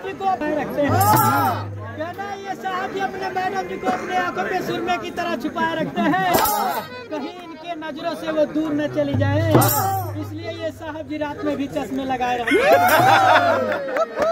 जी को रखते हैं। कहना ये साहब जी अपने मैडम जी को अपने आंखों में सुरमे की तरह छुपाए रखते हैं, कहीं इनके नजरों से वो दूर न चली जाए, इसलिए ये साहब जी रात में भी चश्मे लगाए रहते हैं।